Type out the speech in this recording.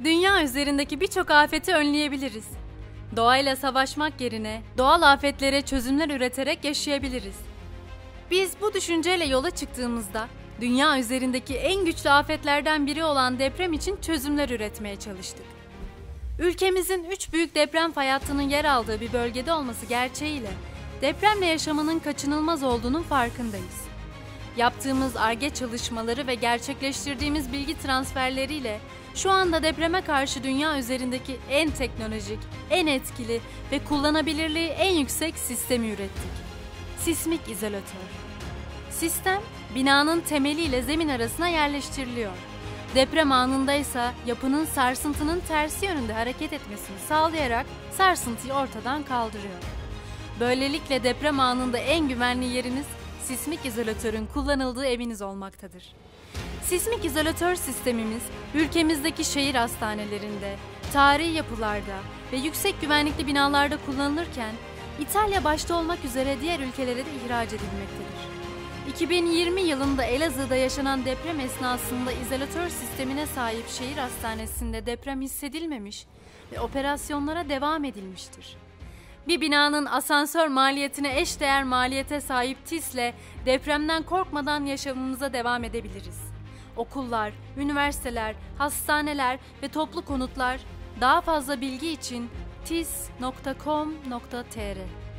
Dünya üzerindeki birçok afeti önleyebiliriz. Doğayla savaşmak yerine doğal afetlere çözümler üreterek yaşayabiliriz. Biz bu düşünceyle yola çıktığımızda dünya üzerindeki en güçlü afetlerden biri olan deprem için çözümler üretmeye çalıştık. Ülkemizin 3 büyük deprem fay hattının yer aldığı bir bölgede olması gerçeğiyle depremle yaşamanın kaçınılmaz olduğunun farkındayız. Yaptığımız Ar-Ge çalışmaları ve gerçekleştirdiğimiz bilgi transferleriyle şu anda depreme karşı dünya üzerindeki en teknolojik, en etkili ve kullanabilirliği en yüksek sistemi ürettik. Sismik izolatör. Sistem, binanın temeliyle zemin arasına yerleştiriliyor. Deprem anındaysa yapının sarsıntının tersi yönünde hareket etmesini sağlayarak sarsıntıyı ortadan kaldırıyor. Böylelikle deprem anında en güvenli yeriniz sismik izolatörün kullanıldığı eviniz olmaktadır. Sismik izolatör sistemimiz ülkemizdeki şehir hastanelerinde, tarihi yapılarda ve yüksek güvenlikli binalarda kullanılırken İtalya başta olmak üzere diğer ülkelere de ihraç edilmektedir. 2020 yılında Elazığ'da yaşanan deprem esnasında izolatör sistemine sahip şehir hastanesinde deprem hissedilmemiş ve operasyonlara devam edilmiştir. Bir binanın asansör maliyetine eşdeğer maliyete sahip TİS'le depremden korkmadan yaşamımıza devam edebiliriz. Okullar, üniversiteler, hastaneler ve toplu konutlar daha fazla bilgi için tis.com.tr